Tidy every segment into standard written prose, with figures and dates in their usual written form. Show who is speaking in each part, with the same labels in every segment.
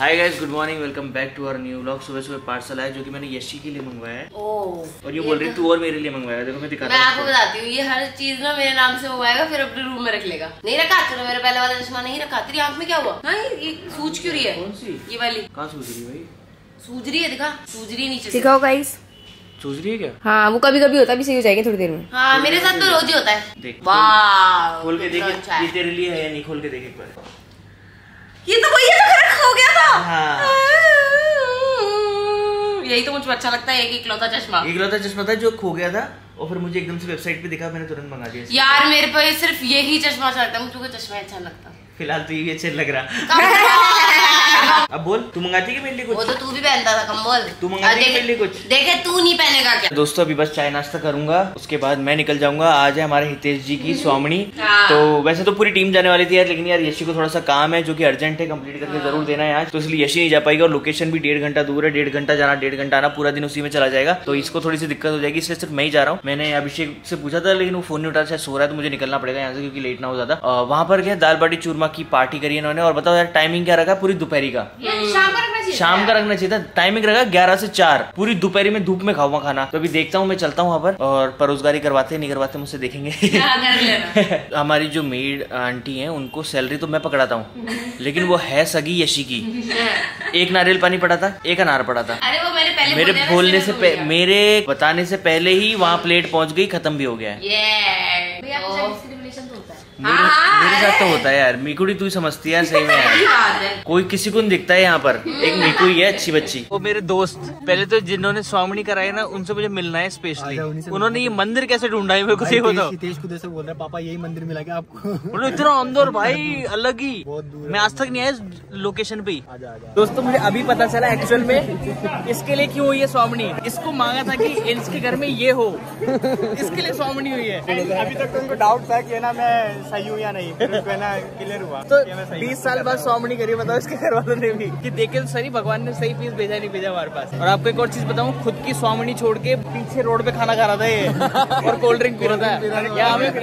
Speaker 1: Hi guys, good morning, welcome back to our new vlog. सुबह सुबह parcel आया जो कि मैंने यशी के लिए मंगवाया है। और ये बोल रही तू और मेरे लिए मंगवाया। देखो मैं दिखाता हूं।
Speaker 2: मैं आपको बताती हूँ, ये हर चीज ना मेरे नाम से मंगवाएगा, फिर अपने रूम में रख लेगा। नहीं रखा तूने मेरा पहले वाला चश्मा नहीं रखा। तेरी आंख में क्या हुआ? हाँ, ये सूज क्यों रही है?
Speaker 1: कौन सी?
Speaker 2: ये वाली।
Speaker 1: कहाँ सूज रही है भाई?
Speaker 2: सूज रही है, दिखा। सूज रही है नीचे से।
Speaker 3: दिखाओ गाइस।
Speaker 1: सूज रही है क्या?
Speaker 3: हाँ, वो कभी कभी होता है, भी सही हो जाएगी थोड़ी देर में।
Speaker 2: हाँ, मेरे साथ तो रोज ही होता है।
Speaker 1: देख,
Speaker 2: वाह,
Speaker 1: खोल के देख, ये तेरे लिए है या नहीं? खोल के देख एक बार।
Speaker 2: ये तो वही है जो खराब हो गया था।
Speaker 1: हाँ।
Speaker 2: यही तो मुझे अच्छा लगता है, एक इकलौता चश्मा।
Speaker 1: इकलौता चश्मा था जो खो गया था और फिर मुझे एकदम से वेबसाइट पे दिखा, मैंने तुरंत मंगा दिया।
Speaker 2: यार मेरे पे सिर्फ यही चश्मा अच्छा लगता है, मुझे चश्मा अच्छा लगता।
Speaker 1: फिलहाल तो ये अच्छा लग रहा। अब बोल, तू मंगाती है मेरे लिए कुछ?
Speaker 2: वो तो तू भी पहनता था कंबल।
Speaker 1: तू मंगाती है मेरे लिए कुछ?
Speaker 2: देखे तू नहीं पहनेगा क्या?
Speaker 1: दोस्तों अभी बस चाय नाश्ता करूंगा, उसके बाद मैं निकल जाऊंगा। आज है हमारे हितेश जी की स्वामणी।
Speaker 2: हाँ।
Speaker 1: तो वैसे तो पूरी टीम जाने वाली थी यार, लेकिन यार यशी को थोड़ा सा काम है जो कि अर्जेंट है, कंप्लीट करके जरूर देना है आज। तो इसलिए यशी नहीं जा पाएगी और लोकेशन भी 1.5 घंटा दूर है। 1.5 घंटा जाना, 1.5 घंटा आना, पूरा दिन उसी में चला जाएगा। तो इसको थोड़ी सी दिक्कत हो जाएगी, इसलिए सिर्फ मैं ही जा रहा हूँ। मैंने अभिषेक से पूछा था लेकिन वो फोन नहीं उठा, शायद सो रहा है, तो मुझे निकलना पड़ेगा यहाँ से क्योंकि लेट ना हो ज्यादा। वहाँ पर क्या दाल बाटी चूरमा की पार्टी करी इन्होंने। और बताओ यार टाइमिंग क्या रखा? पूरी दोपहरी का। शाम का रखना चाहिए था। टाइमिंग रखा 11 से 4। पूरी दोपहरी में धूप में खाऊंगा खाना। तो अभी देखता हूँ, मैं चलता हूँ वहाँ पर और परोजगारी करवाते नहीं करवाते मुझसे देखेंगे। हमारी जो मेड आंटी हैं उनको सैलरी तो मैं पकड़ाता हूँ, लेकिन वो है सगी यशी की। एक नारियल पानी पड़ा था, एक अनार पड़ा था।
Speaker 2: अरे वो मैंने पहले
Speaker 1: मेरे बोलने से मेरे बताने से पहले ही वहाँ प्लेट पहुँच गई, खत्म भी हो गया है। मेरे साथ तो होता है यार। मिकुड़ी तू ही समझती है यार, सही में यार। कोई किसी को नहीं दिखता है यहाँ पर, एक मिकु ही है अच्छी बच्ची। वो मेरे दोस्त पहले तो जिन्होंने स्वामणी कराई ना, उनसे मुझे मिलना है स्पेशली। उन्होंने ये मंदिर कैसे ढूंढा है मेरे को ये बताओ।
Speaker 4: हितेश खुद ऐसे बोल रहा है, पापा यही मंदिर मिला क्या आपको?
Speaker 1: इतना अंदर भाई, अलग ही। मैं आज तक नहीं आया लोकेशन पे ही। दोस्तों मुझे अभी पता चला एक्चुअल में इसके लिए क्यों हुई है स्वामणी। इसको मांगा था कि इसके घर में ये हो, इसके लिए स्वामणी हुई है।
Speaker 4: अभी तक तो उनको डाउट था कि ना मैं सही हूँ या नहीं, फिर ना क्लियर हुआ
Speaker 1: तो 20 साल बाद स्वामणी करी। बताओ इसके घर वालों ने भी कि देखे तो सही, भगवान ने सही पीस भेजा नहीं भेजा हमारे पास। और आपको एक और चीज बताऊं, खुद की स्वामणी छोड़ के पीछे रोड पे खाना खा रहा था ये और कोल्ड ड्रिंक पी रहा था।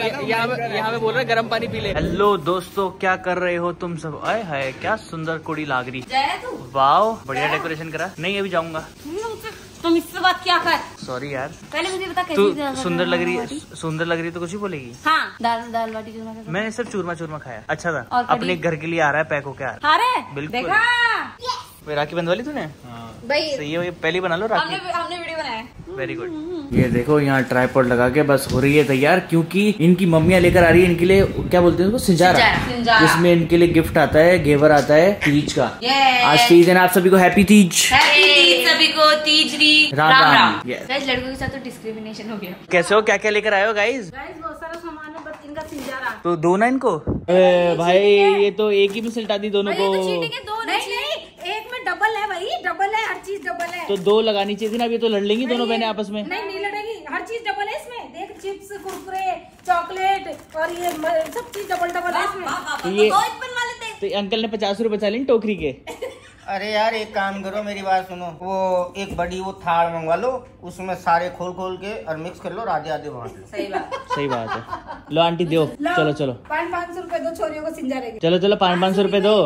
Speaker 1: यहाँ पे बोल रहा है गर्म पानी पी ले। हेलो दोस्तों, क्या कर रहे हो तुम सब? आए हाय क्या सुंदर कुड़ी लाग रही। वाओ, बढ़िया डेकोरेशन करा। नहीं अभी जाऊंगा।
Speaker 2: तुम इससे बात क्या कर?
Speaker 1: सॉरी यार,
Speaker 2: पहले मुझे बता
Speaker 1: तू
Speaker 2: कैसी
Speaker 1: सुंदर लग रही है। सुंदर लग रही है तो कुछ ही बोलेगी।
Speaker 2: हाँ, दाल बाटी चूरमा।
Speaker 1: मैंने सिर्फ चूरमा खाया, अच्छा था।
Speaker 2: और
Speaker 1: अपने घर के लिए आ रहा है, पैक होके आ रहा है।
Speaker 2: अरे
Speaker 1: बिल्कुल।
Speaker 2: देखा
Speaker 1: राखी बंधवा ली तूने?
Speaker 2: भाई,
Speaker 1: सही है, पहले बना लो राखी।
Speaker 2: हमने वीडियो बनाया।
Speaker 1: Very good. ये देखो यहाँ ट्राइपॉड लगा के बस हो रही है तैयार, क्योंकि इनकी मम्मियाँ लेकर आ रही है इनके लिए, क्या बोलते हैं उसको, सिंजारा। जिसमें इनके लिए गिफ्ट आता है, घेवर आता है तीज का। आज तीज है ना, आप सभी को हैप्पी तीज।
Speaker 2: सभी को तीजरी
Speaker 1: राम राम।
Speaker 2: गाइस, लड़कों के साथ तो डिस्क्रिमिनेशन हो गया।
Speaker 1: कैसे हो, क्या क्या लेकर आए हो गाइज?
Speaker 2: बहुत सारा सामान है, बस इनका सिंजारा।
Speaker 1: तो दो ना इनको। भाई ये तो एक ही में सिलटा दी दोनों को।
Speaker 2: नहीं, एक में डबल है भाई, डबल है, हर चीज डबल है।
Speaker 1: तो दो लगानी चाहिए थी ना, अभी तो लड़ लेंगी दोनों बहनें आपस में।
Speaker 5: नहीं लड़ेगी, हर चीज डबल है इसमें। देख, चिप्स, कुरकुरे, चॉकलेट और ये सब चीज डबल है इसमें।
Speaker 1: तो ये तो अंकल ने 50 रुपए बचा ली टोकरी के।
Speaker 6: अरे यार एक काम करो, मेरी बात सुनो। वो एक बड़ी वो थाल मंगवा लो, उसमें सारे खोल के और मिक्स कर लो, आधे आधे बांट लो।
Speaker 1: सही बात है। लो आंटी दो, चलो
Speaker 5: 500 रुपए दो छोरियों को सिंजारे के।
Speaker 1: चलो 500 रुपए दो।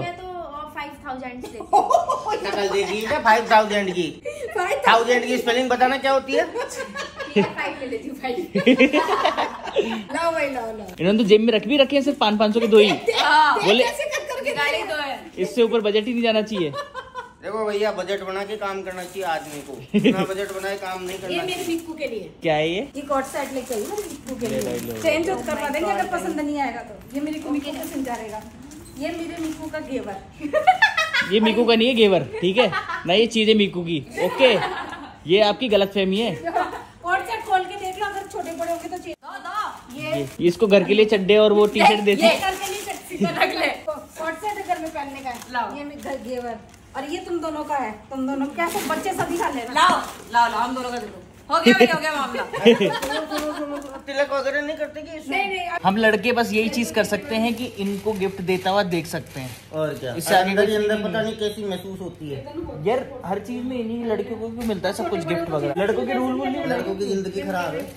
Speaker 5: 5000
Speaker 6: नकल देगी क्या 5000 की? 1000 की स्पेलिंग बताना क्या होती है?
Speaker 5: लाओ भाई, लाओ।
Speaker 1: इन्होंने तो जेब में रख भी रखे हैं, सिर्फ 500 के दो ही। बोले इससे ऊपर बजट ही नहीं जाना चाहिए।
Speaker 6: देखो भैया, बजट बना के काम करना चाहिए आदमी को। इतना बजट बनाए काम नहीं करना।
Speaker 5: ये मेरे मिक्कू के लिए।
Speaker 1: क्या है ये?
Speaker 5: कॉट सेट लेके आई मेरे मिक्कू के लिए। चेंज करवा देंगे अगर पसंद नहीं आएगा तो। ये मेरे मिक्कू को सिंजारेगा। ये मेरे मिक्कू का घेवर।
Speaker 1: ये मिकू का नहीं है घेवर, ठीक है ना, ये चीज है मिकू की। ओके, ये आपकी गलतफहमी है।
Speaker 5: कॉट सेट खोल के देख लो, अगर छोटे बड़े होंगे तो चेंज।
Speaker 1: ये इसको घर के लिए चड्डे और वो टी शर्ट देती है।
Speaker 5: घर के लिए रख ले। कॉट सेट घर में पहनने का है। ये मेरा घेवर और ये तुम दोनों का है। तुम दोनों क्या सब बच्चे सभी खा लेना।
Speaker 2: लाओ हम दोनों का दे दो। हो गया मामला।
Speaker 6: तिलक वगैरह नहीं करते कि इसमें?
Speaker 5: नहीं।
Speaker 1: हम लड़के बस यही चीज कर सकते हैं कि इनको गिफ्ट देता हुआ देख सकते हैं।
Speaker 6: और क्या,
Speaker 1: इससे आगे
Speaker 6: अंदर ही अंदर पता नहीं कैसी महसूस होती है
Speaker 1: यार। हर चीज में इन्हीं लड़कियों को भी मिलता है सब कुछ गिफ्ट वगैरह। लड़कों के रूल नहीं,
Speaker 6: लड़कों की जिंदगी खराब है।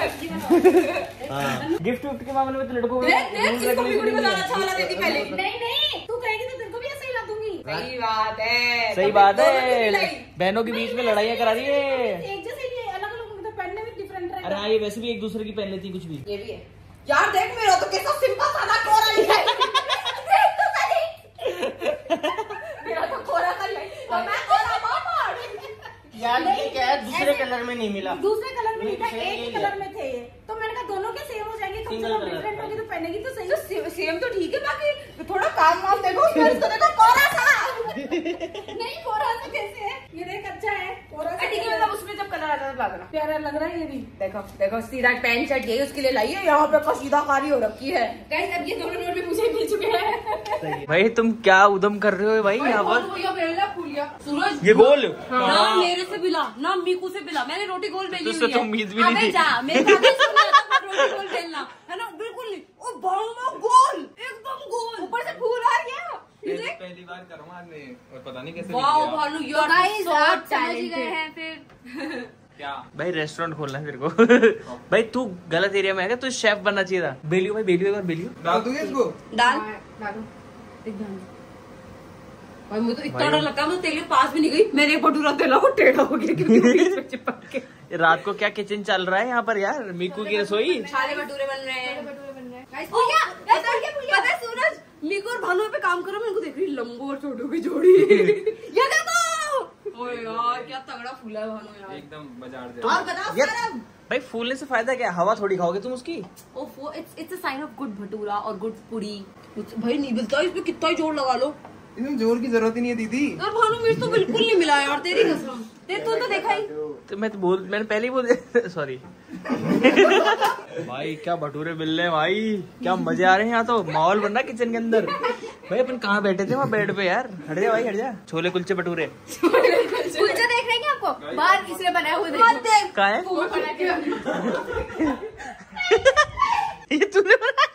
Speaker 1: गिफ्ट विफ्ट के मामले में तो लड़कों को
Speaker 5: नहीं, तू कहेगी तो तेरे को भी ऐसा ही ला दूंगी।
Speaker 2: सही बात है,
Speaker 1: सही बात है, बहनों के बीच में लड़ाइयाँ करा रही है।
Speaker 5: एक जैसे ही अलग अलग मतलब पहनने में डिफरेंट रहेगा।
Speaker 1: अरे हाँ, ये वैसे भी एक दूसरे की पहन लेती कुछ भी।
Speaker 2: ये भी है यार, देख मेरा तो कैसा सिंपल सादा कोरा लिखा है। मेरा तो कोरा का है और मैं कोरा मामा।
Speaker 6: यार ये क्या है, दूसरे कलर में नहीं मिला।
Speaker 5: दूसरे कलर में नहीं था, एक ही कलर में थे ये। तो मैंने कहा दोनों के सेम हो जाएंगे, कम से कम डिफरेंट होगी तो पहनेगी तो सही।
Speaker 2: तो सेम तो ठीक है, बाकी थोड़ा काम वाम देखो, इसको देखो कोरा सा।
Speaker 5: नहीं कोरा सा कैसे है, ये देख अच्छा है कोरा सा।
Speaker 2: ठीक है, मतलब उसमें जब कलर आता है तो लागना
Speaker 5: प्यारा लग रहा है ये भी।
Speaker 2: देखो देखो, सीधा पैंट शर्ट यही उसके लिए लाई है, यहाँ पे कशीदाकारी हो रखी है। गाइस अब ये दोनों नोट भी मुझे मिल चुके हैं।
Speaker 1: भाई तुम क्या उदम कर रहे हो भाई यहाँ पर?
Speaker 2: सूरज
Speaker 1: ये गोल
Speaker 2: ना मेरे से बिला ना मीकू से बिला, मैंने रोटी गोल बेली
Speaker 1: तुझसे
Speaker 2: हुई
Speaker 1: तो
Speaker 2: है।
Speaker 1: उम्मीद भी नहीं थी।
Speaker 2: जा मेरे रोटी गोल बेलना है ना, बिल्कुल नहीं। ओ बालूमा गोल, एकदम गोल, ऊपर से फूल आ गया।
Speaker 7: पहली बार करूँगा आज मैं, और पता नहीं कैसे
Speaker 2: wow Bhanu, you are so
Speaker 3: गए हैं
Speaker 2: टैलेंटेड।
Speaker 7: क्या
Speaker 1: भाई रेस्टोरेंट खोलना है तेरे को। भाई तू गलत एरिया में है, तू शेफ बनना चाहिए था। बेलियो भाई, बेलियो एक बार बेलियो।
Speaker 7: डाल दूंगे इसको?
Speaker 2: डाल भाई, मुझे तो इतना डर लगता है, मैं तेरे पास भी नहीं गई, मैंने एक भटूरा तेला को टेढ़ा हो गया क्योंकि बीच में चिपक के।
Speaker 1: रात को क्या किचन चल रहा है यहाँ पर यार? मीकू की रसोई।
Speaker 2: छाले भटूरे बन रहे हैं। पता है सूरज, मीकू और भानु पे काम करो, मैं इनको देख रही लंबू और छोटू की जोड़ी। ये देखो, ओए यार क्या तगड़ा फूला है भानु यार,
Speaker 7: एकदम बाजार दे।
Speaker 2: और बताओ सर,
Speaker 1: भाई फूलने से फायदा क्या? हवा थोड़ी खाओगे तुम उसकी।
Speaker 2: ओफो, it's a sign of good bhatura और गुड पूरी। भाई नहीं मिलता इसमें, कितना ही जोर लगा लो।
Speaker 7: इसमें जोर की जरूरत ही नहीं है दीदी।
Speaker 2: यार भानु मेरे तो बिल्कुल नहीं मिला यार, तेरी कसम। तू तो देखा ही।
Speaker 1: तो मैंने पहले ही बोल सॉरी। भाई क्या भटूरे मिल रहे हैं भाई, क्या मजे आ रहे हैं यहाँ तो। माहौल बन रहा है किचन के अंदर। भाई अपन कहाँ बैठे थे? वहाँ बेड पे यार। हट जा भाई, हट जा। छोले कुलचे भटूरे
Speaker 3: कुलचा देख रहे हैं क्या आपको? बाहर किसने बनाया हुआ देखो।
Speaker 1: कहाँ है? ये तूने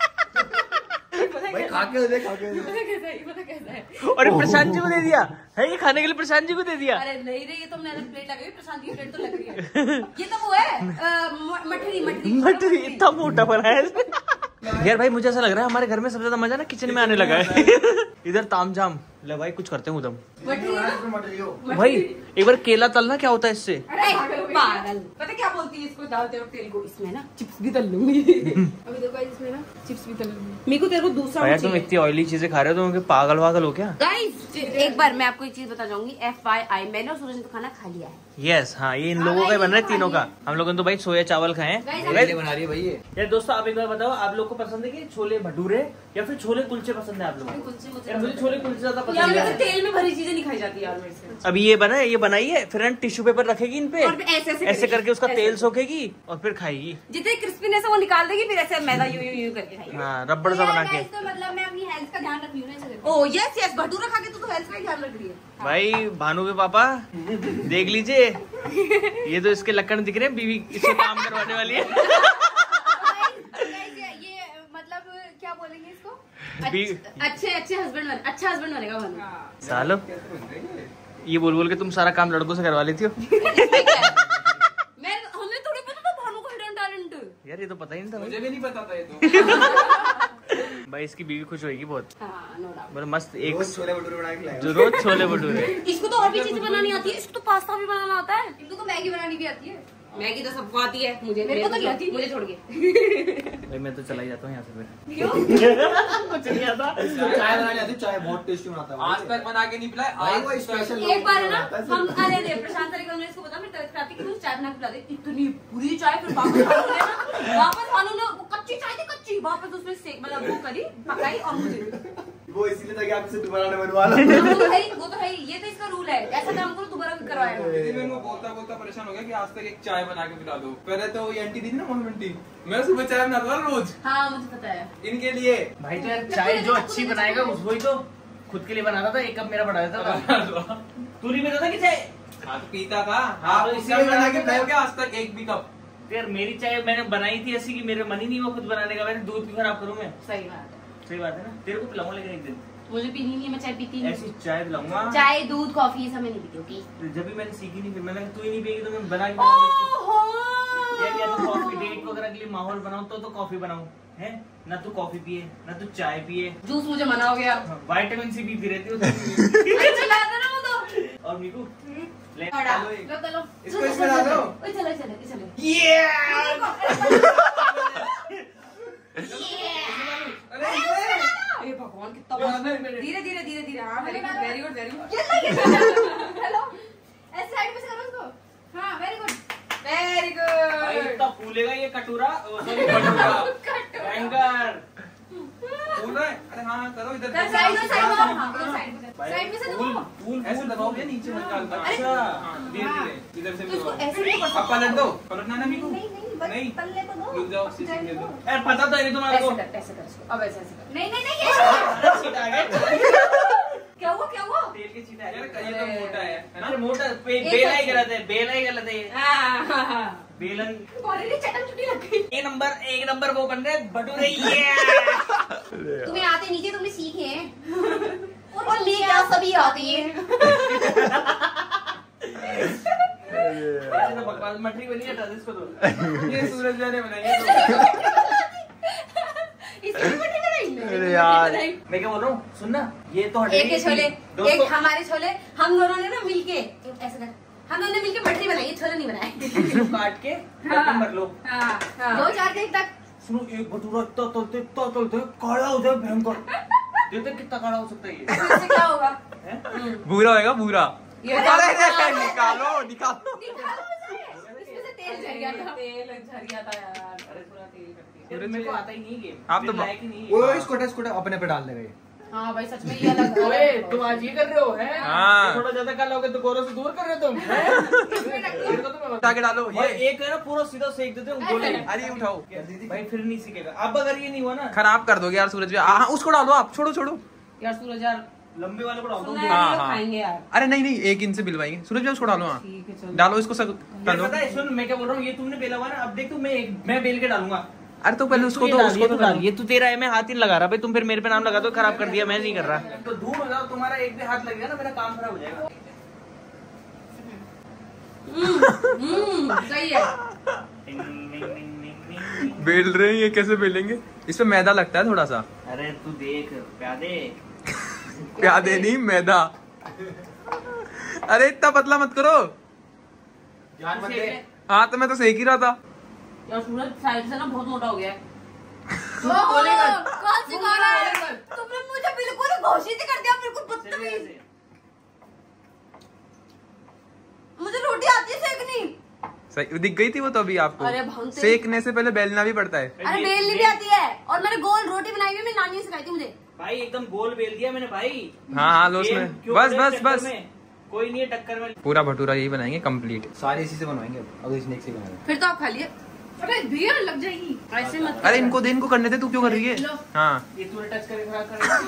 Speaker 7: भाई खा के देख, खा के देख।
Speaker 2: पता कैसा है?
Speaker 1: और प्रशांत जी को दे दिया है, ये खाने के लिए प्रशांत जी को दे दिया।
Speaker 2: अरे नहीं रे, ये तो मैंने प्लेट लगी हुई, प्रशांत की प्लेट तो लग रही है। ये तो वो है मठरी
Speaker 1: इतना मोटा बना है यार। भाई मुझे ऐसा लग रहा है हमारे घर में सबसे ज्यादा मजा ना किचन में आने लगा है। इधर तामझाम। ले भाई कुछ करते हैं उदम। भाई एक बार केला तलना, क्या होता है इससे?
Speaker 2: पागल, पता क्या बोलती है इसको? डालते वक्त तेल को इसमें ना चिप्स भी तल लूंगी। अभी देखो इसमें ना चिप्स भी तल लूंगी। मेरे को तेरे को दूसरा
Speaker 1: यार तुम इतनी ऑयली चीजें खा रहे हो, तुम पागल वागल हो क्या?
Speaker 2: गाइस एक बार मैं आपको एक चीज बता जाऊंगी, FYI मैंने और सूरज ने तो खाना खा लिया है।
Speaker 1: यस हाँ, ये इन लोगों का बन रहा है, तीनों का। हम लोगों ने तो भाई सोया चावल खाए हैं।
Speaker 7: बना रही है भाई ये।
Speaker 1: यार दोस्तों आप एक बार बताओ, आप लोग को पसंद है कि छोले भटूरे या फिर छोले कुलचे पसंद है आप लोगों को? यार मुझे छोले कुलचे ज्यादा पसंद है।
Speaker 2: तेल में भरी चीजें नहीं खाई जाती यार मेरे से।
Speaker 1: अभी ये बना है, ये बनाई है, फिर टिश्यू पेपर रखेगी इन पे,
Speaker 2: और फिर ऐसे
Speaker 1: ऐसे करके उसका तेल सोखेगी और फिर खाएगी।
Speaker 2: जितने क्रिस्पीनेस है वो निकाल देगी, फिर ऐसे मैदा यूं करके खाएगी।
Speaker 1: हाँ रबड़ सा बना के।
Speaker 3: मतलब मैं अपनी हेल्थ का ध्यान रख रही हूँ ना इसे।
Speaker 2: ओ यस भटूरा खा के तो हेल्थ का ध्यान रख रही है।
Speaker 1: भाई भानु के पापा देख लीजिए, ये तो इसके लक्षण दिख रहे हैं, बीवी इससे काम करवाने वाली है।
Speaker 3: ये मतलब क्या बोलेंगे इसको?
Speaker 2: अच्छे हस्बैंड बनेगा भानु।
Speaker 1: सालो ये बोल के तुम सारा काम लड़कों से करवा लेती हो।
Speaker 2: हमें थोड़ी पता था भानु का हिडन टैलेंट।
Speaker 1: यार ये तो पता ही नहीं था
Speaker 7: मुझे
Speaker 1: भाई।
Speaker 7: भी नहीं पता था ये तो।
Speaker 1: भाई इसकी बीवी खुश होगी बहुत।
Speaker 2: हाँ, no doubt।
Speaker 1: मतलब मस्त एक
Speaker 7: रोज छोले भटूरे बना के लाएगा।
Speaker 1: जो रोज छोले भटूरे।
Speaker 2: इसको तो और भी चीजें बनानी आती है, इसको तो पास्ता भी बनाना आता है।
Speaker 3: इनको तो मैगी बनानी भी आती है।
Speaker 2: मैगी तो सबको आती है, मुझे
Speaker 3: मेरे को तो नहीं आती।
Speaker 2: मुझे छोड़ के।
Speaker 1: भाई मैं तो चला ही जाता हूँ यहाँ से फिर।
Speaker 2: क्यों?
Speaker 1: कुछ नहीं आता।
Speaker 7: चाय बनानी आती है, चाय बहुत टेस्टी बनाता है। आज तक बना के नहीं पिलाए, आज वो स्पेशल।
Speaker 2: एक बार है ना हम अरे प्रशांत सर को इसको बता, मैं तरफ आती कि मुझे चाय बना के पिला दे। इतनी बुरी चाय, फिर वापस भानु ने कच्ची चाय थी, कच्ची वापस उसमें सेक मतलब वो करी, पकाई और मुझे
Speaker 7: वो इसीलिए था कि आपसे दोबारा नहीं बनवा ला।
Speaker 2: वो तो है, ये तो इसका रूल है, ऐसा काम करो दोबारा भी करवाएगा।
Speaker 7: मैं वो बोलता परेशान हो गया कि आज तक एक चाय बना के पिला दो। पहले तो ये आंटी थी ना मम्मी आंटी, मैं सुबह चाय बनाता था रोज।
Speaker 2: हाँ मुझे पता है।
Speaker 7: इनके लिए
Speaker 1: भाई तो यार चाय जो अच्छी बनाएगा उसको ही तो खुद के लिए बनाता था, एक कप मेरा बढ़ा देता था। तू नहीं पीता था कि चाय?
Speaker 7: हाँ तो पीता था।
Speaker 1: हाँ,
Speaker 7: आप
Speaker 1: तो
Speaker 7: इसीलिए बना के पिलाओ क्या आज तक एक भी कप?
Speaker 1: यार मेरी चाय मैंने बनाई थी ऐसी कि मेरे मन ही नहीं वो खुद बनाने का, मैंने दूध क्यों खराब करूँ मैं?
Speaker 2: सही बात है,
Speaker 1: सही बात है ना। तेरे को पिलाऊंगा लेकिन एक दिन
Speaker 2: मुझे पीनी नहीं है, मैं चाय पीती नहीं।
Speaker 1: ऐसी चाय पिलाऊंगा।
Speaker 2: चाय दूध कॉफी सब नहीं पीती। ओके
Speaker 1: जब भी मैंने सीखी नहीं, फिर मैंने तू ही नहीं पिएगी तो मैं बना के
Speaker 2: ओहो
Speaker 1: यार या तो कॉफी डेट वगैरह के लिए माहौल बनाऊं तो कॉफी बनाऊं। है ना तू कॉफी पिए ना तू चाय पिए,
Speaker 2: जूस मुझे मना हो गया।
Speaker 1: विटामिन सी पीती रहती हो
Speaker 2: चिल्ला दे ना वो तो।
Speaker 1: और मीकू ले
Speaker 2: बड़ा।
Speaker 1: लो एक।
Speaker 2: लो चलो।
Speaker 7: इसको इसमें डाल दो।
Speaker 2: ओए चलो चलो चलो।
Speaker 7: अरे
Speaker 2: ए भगवान कितना
Speaker 7: ये वाला है मेरे।
Speaker 2: धीरे धीरे धीरे धीरे। हाँ very good very good very good
Speaker 3: hello ऐसे साइड में से करो उसको। हाँ वेरी गुड।
Speaker 2: वेरी
Speaker 1: भाई
Speaker 2: गुड।
Speaker 1: इतना फूलेगा ये कटोरा, सॉरी कटोरा एंकर
Speaker 7: फूल रहा है। अरे हाँ करो इधर।
Speaker 3: साइड में साइड में हाँ
Speaker 1: भाई,
Speaker 3: साइड में से
Speaker 1: फूल
Speaker 3: दबाओ।
Speaker 1: फूल
Speaker 7: ऐसे दबाओगे नीचे मत डालना।
Speaker 1: अच्छा
Speaker 7: हाँ, धीरे धीरे इधर से
Speaker 3: तो इसको
Speaker 7: दबाओ।
Speaker 3: ऐसे नहीं कर
Speaker 7: अब पलट दो। पलटना ना मीकू।
Speaker 3: नहीं नहीं बस
Speaker 7: नहीं।
Speaker 3: तलने को दो।
Speaker 7: रुक जाओ,
Speaker 3: अब
Speaker 7: सीसी
Speaker 3: जाने
Speaker 7: दे दो।
Speaker 3: दो।
Speaker 1: यार पता तो है नहीं तुम्हारे को।
Speaker 2: ऐसे कर इसको। अब ऐसे ऐसे कर।
Speaker 3: नहीं नहीं नहीं ये
Speaker 1: छींट आ गया।
Speaker 2: क्या हुआ क्या हुआ?
Speaker 1: तेल के छींट आ
Speaker 7: यार
Speaker 1: गया।
Speaker 7: ये तो मोटा है ना।
Speaker 1: अरे मोटा बेला ही गलत है, बेला ही गलत है ये।
Speaker 2: हाँ।
Speaker 1: बेलन
Speaker 3: ऑलरेडी चटन चुटी लग गई।
Speaker 1: एक नंबर वो बन रहे भटूरे ये।
Speaker 3: तुम्हें आते नीचे तुमने सीखे हैं और ले क्या सभी आती है।
Speaker 1: ऐसे तो बकवास मटरी बनी है इसको तो।
Speaker 7: ये सूरज ने बनाई है।
Speaker 3: इसकी भी बटी बनाई।
Speaker 6: अरे यार
Speaker 1: मैं क्या बोल रहा हूँ, सुन ना ये तो
Speaker 2: एक के छोले,
Speaker 1: दोस्तों
Speaker 2: एक हमारे छोले, हम दोनों ने ना मिलके ऐसे कर, हम दोनों ने मिलके मटरी बनाई, ये छोले नहीं बनाए।
Speaker 1: इसको काट के बर्तन भर लो।
Speaker 2: हाँ, हाँ।
Speaker 3: 2-4 दिन तक
Speaker 1: सुनो एक भटूरा इतना तलते काला हो जाए भयंकर। देखते कितना काला हो सकता है ये।
Speaker 2: इससे क्या होगा?
Speaker 1: हैं?
Speaker 7: भूरा होएगा भूरा।
Speaker 2: ये
Speaker 7: अरे निकालो निकालो।
Speaker 3: इसमें से तेल झड़ गया था।
Speaker 2: तेल झड़ गया था यार। अरे पूरा तेल करती है।
Speaker 1: यार, मेरे को आता ही नहीं गेम।
Speaker 7: आप तो
Speaker 1: लायक ही नहीं है।
Speaker 7: वो इसको अपने पे डाल देगा।
Speaker 2: हाँ भाई सच में ये अलग।
Speaker 1: ओए तुम आज ये कर रहे हो हैं?
Speaker 7: हाँ।
Speaker 1: थोड़ा ज्यादा काला हो गया तो गोरों से दूर कर रहे हो तुम हैं? मेरे को तो
Speaker 7: उठा के डालो
Speaker 1: ये एक है ना पूरा सीधा सेक देते हो गोले।
Speaker 7: अरे उठाओ।
Speaker 1: भाई फिर नहीं सीखेगा। अब अगर ये नहीं हुआ ना
Speaker 7: खराब कर दोगे यार सूरज भाई। हाँ उसको डालो आप। छोड़ो छोड़ो।
Speaker 2: यार सूरज यार
Speaker 1: लंबे वाले को डाल दो।
Speaker 2: सुनना है,
Speaker 7: हाँ,
Speaker 2: ये लोग
Speaker 7: हाँ।
Speaker 2: खाएंगे यार।
Speaker 7: अरे नहीं नहीं एक इनसे बिलवाएंगे। सूरज भाई उसको डालो। हाँ
Speaker 2: ठीक है चलो।
Speaker 7: डालो इसको सब कर दो।
Speaker 1: पता है सुन मैं क्या बोल रहा हूँ, ये तुमने बेला हुआ ना, अब देख तू मैं बेल के डालूंगा।
Speaker 7: अरे तो पहले उसको
Speaker 1: ये
Speaker 7: तो
Speaker 1: डाल,
Speaker 7: उसको
Speaker 1: ये
Speaker 7: तो
Speaker 1: डाल। ये तू तेरा है, मैं हाथ ही नहीं लगा रहा भाई। तुम फिर मेरे पे नाम लगा दो, खराब कर दिया, मैं नहीं कर रहा। तो धूम हो जाओ, तुम्हारा एक भी हाथ लगेगा ना मेरा काम खराब हो जाएगा।
Speaker 2: सही है।
Speaker 7: बेल रहे हैं ये कैसे बेलेंगे? इसमें मैदा लगता है थोड़ा सा।
Speaker 1: अरे तू देख प्यादे।
Speaker 7: प्यादे नहीं मैदा। अरे इतना पतला मत करो। हाँ तो मैं तो सेक ही रहा था।
Speaker 2: यार सूरज साइड से ना बहुत मोटा हो गया है।
Speaker 3: कौन सिखा रहा है? तुमने मुझे बिल्कुल घोषित कर दिया, बिल्कुल बदतमीज। मुझे रोटी आती है सेकनी।
Speaker 7: सही दिख गई थी वो तो अभी आपको।
Speaker 3: अरे भंते।
Speaker 7: सेकने से पहले बेलना भी पड़ता है।
Speaker 3: अरे बेलनी भी आती है और मैंने गोल रोटी बनाई हुई, मेरी नानी ने सिखाई थी मुझे।
Speaker 1: भाई एकदम गोल बेल दिया मैंने भाई।
Speaker 7: हाँ हाँ लो उसमें
Speaker 1: क्यों
Speaker 7: बस
Speaker 1: बड़े
Speaker 7: बस
Speaker 1: चक्कर
Speaker 7: बस।
Speaker 1: में? कोई नहीं है टक्कर में।
Speaker 7: पूरा भटूरा यही बनाएंगे कंप्लीट।
Speaker 6: सारे इसी से बनवाएंगे अगर इसने एक से बनाया।
Speaker 3: फिर तो आप खा लिए। अरे भैया लग जाएगी।
Speaker 2: ऐसे मत।
Speaker 7: अरे इनको दे, इनको करने दे। तू क्यों कर रही है? हाँ
Speaker 1: ये तूने टच करे खराब कर।
Speaker 3: साइड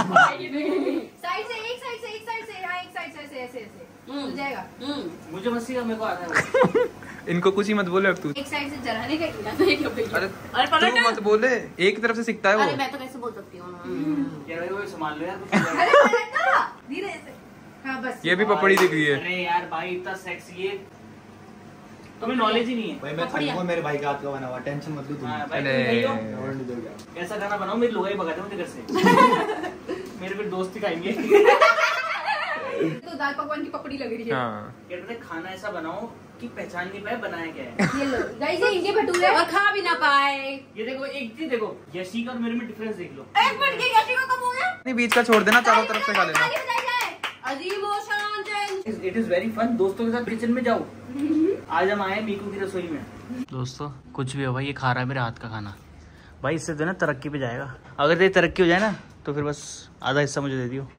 Speaker 3: से एक साइड से हाँ एक साइड से ऐसे ऐसे ऐसे हो जाएगा।
Speaker 1: मुझे मस्ती का मेरे को आता है।
Speaker 7: इनको कुछ ही मत बोले अब तू।
Speaker 3: एक साइड से जलाने का इलाज है क्या भैया?
Speaker 7: अरे
Speaker 2: पलट
Speaker 7: तू मत बोले, एक तरफ से सीखता है
Speaker 3: अरे
Speaker 7: वो।
Speaker 3: मैं तो कैसे बोल सकती हूँ?
Speaker 1: यार भाई वो संभाल लो यार कुछ।
Speaker 3: अरे पलट ना, धीरे से। हाँ बस।
Speaker 7: ये भी पपड़ी दिख रही है।
Speaker 1: अरे यार भाई इतना सेक्स ये तुम्हें नॉलेज ही नहीं है।
Speaker 6: भाई मैं खाऊंगा मेरे भाई का हाथ का बना हुआ, टेंशन मत लो तुम।
Speaker 1: हाँ, भाई
Speaker 7: अरे।
Speaker 1: तुम नहीं हो।
Speaker 6: और नहीं दोगे।
Speaker 1: ऐसा खाना बनाओ मेरी लोग ही भगाते मुझे घर से। मेरे फिर दोस्त ही खाएंगे।
Speaker 3: तो दाल पकवान की पपड़ी लग रही है।
Speaker 7: हाँ
Speaker 1: कहते थे खाना ऐसा बनाओ कि पहचान नहीं पाए बनाया क्या है।
Speaker 3: ये लो गाइस, ये इनके भटूरे
Speaker 2: और खा भी ना पाए।
Speaker 1: ये देखो एक चीज देखो, यशी का और मेरे में डिफरेंस देख लो।
Speaker 3: एक मिनट के कैसे को कम हो गया?
Speaker 7: नहीं बीच का छोड़ देना, चारों तरफ से खा लेना।
Speaker 3: ताली बजाई जाए।
Speaker 2: अजीब और शान चैन।
Speaker 1: It is very fun. दोस्तों के साथ किचन में जाओ। आज हम आए मीकू की रसोई में। दोस्तों कुछ भी हो भाई, ये खा रहा है मेरे हाथ का खाना। भाई इससे तो ना तरक्की पे जाएगा। अगर तेरी तरक्की हो जाए ना तो फिर बस आधा हिस्सा मुझे दे दियो।